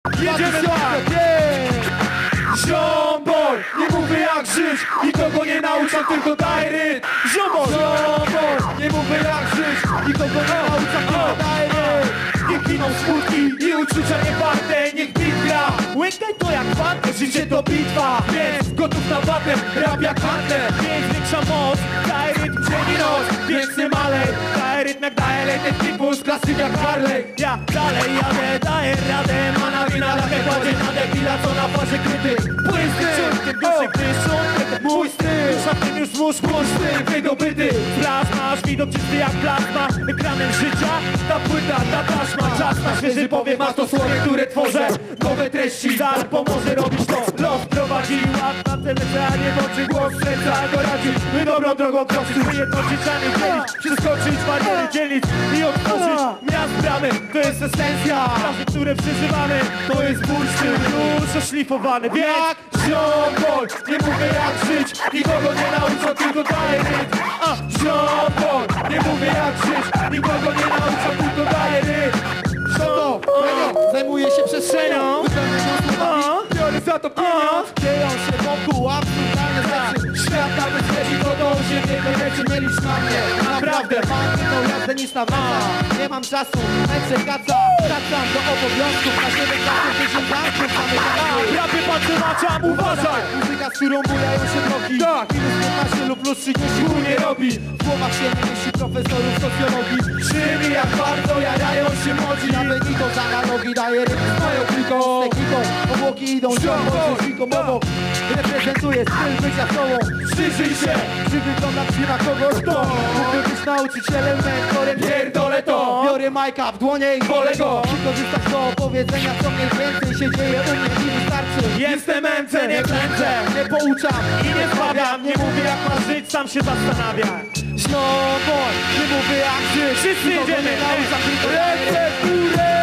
Jedziemy Ziombor, nie mówię jak żyć, nikogo nie nauczam, tylko daj rytm. Ziombor, nie mówię jak żyć, nikogo nie nauczam, tylko daj rytm. Niech giną skutki i uczucia niewarte, niech beat gra. Łykaj to jak fantę, życie to bitwa. Więc gotów na batę, rap jak handler. Więc większa moc, daj rytm dzień i noc. Więc nie malej, daj rytm jak daje lejny typus, klasyk jak Harley. Ja dalej jadę, daję radę, mana wina na wykładzie na debila, co na fazie kryty. Błysty, ciągiem duszy, gdy szum, mój styl. Dusza w tym już włóż, styl wydobyty. Plazmasz, widok czysty jak plazma. Ekranem życia, ta płyta, ta taśma. Czas na świeży powiew, masz to słowie, które tworzę. Nowe treści, dar pomoże robić to. Los prowadzi, ład na telece, a nie moczy głos serca doradzi. My dobrą drogą kroczyć, wyjednoczyć, a nie dzielić. Przeskoczyć bariery, dzielić i otworzyć miast bramy. To jest esencja, sprawy, które przeżywamy. To jest bursztyn, już oszlifowany. Jak Ziombor, nie mówię jak żyć, nikogo nie nauczą, tylko daję rytm. Ziombor, nie mówię jak żyć, nikogo nie nauczą, tylko daję rytm. Zajmuję się przestrzenią, Biorę za to pieniądz. dzieją się wokół absurdalne rzeczy. Świat nawet jeśli to dąży, jego rzeczy Nie licz na mnie, naprawdę mam inną jazdę niż na wędza. Nie mam czasu, męczę kaca. Wracam do obowiązków, na siebie kasy tysiąców. Mamy W rapie patrzę na czam, uważaj. muzyka, z którą bujają się drogi. Tak. Minus 15 lub plus 30 Gór nie robi. w głowach się nie mieści profesorów socjologii. Krzywi jak bardzo jarają się młodzi. Ja Benito z analogii daję rytm z moją kliką. Z techniką, obłoki idą ciągło, rzeźniką obok. Reprezentuję styl bycia sobą. Przyjrzyj się, Czy wyglądam ci na kogoś, kto mógłby być nauczycielem, mentorem? pierdolę to. Biorę majka w dłonie i Wolę go. wykorzystać do opowiedzenia, co mniej więcej się dzieje u mnie i wystarczy. Jestem MC, nie klęczę. Nie pouczam I nie zbawiam, nie mówię jak ma żyć, sam się zastanawiam. Znowu, nie mówię jak żyć. Wszyscy Nikogo jedziemy, nie nauczam, tylko daję ręce w górę.